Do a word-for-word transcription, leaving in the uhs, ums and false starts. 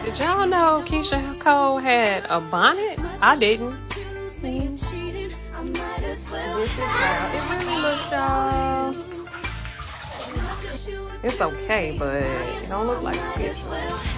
Did y'all know Keyshia Cole had a bonnet? I didn't. This is how it really looks, y'all. It's okay, but it don't look like a picture.